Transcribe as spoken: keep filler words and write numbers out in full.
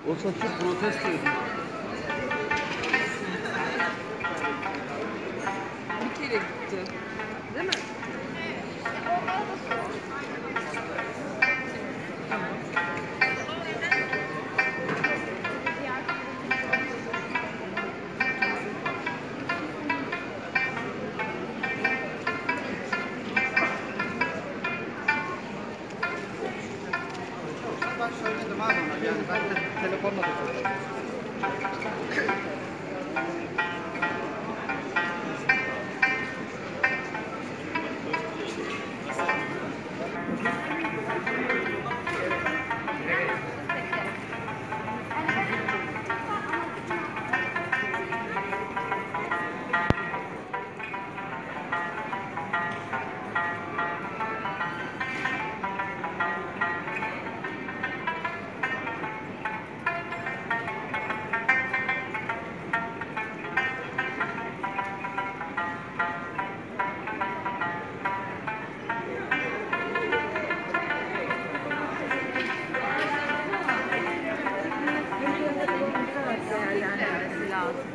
O saçı protesto ediyor. Bir kere gitti. Değil mi? Ben söyledim abi ona, yani ben de telefonla da söyledim. Değerlendirmesi lazım.